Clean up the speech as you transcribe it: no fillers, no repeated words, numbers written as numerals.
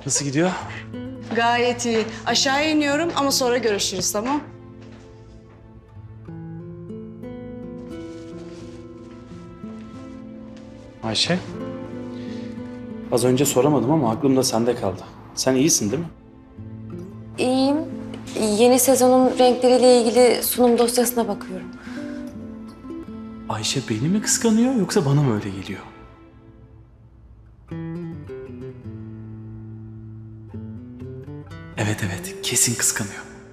Nasıl gidiyor? Gayet iyi. Aşağıya iniyorum ama sonra görüşürüz, tamam? Ayşe. Az önce soramadım ama aklımda sende kaldı. Sen iyisin değil mi? İyiyim. Yeni sezonun renkleriyle ilgili sunum dosyasına bakıyorum. Ayşe beni mi kıskanıyor yoksa bana mı öyle geliyor? Evet kesin kıskanıyor.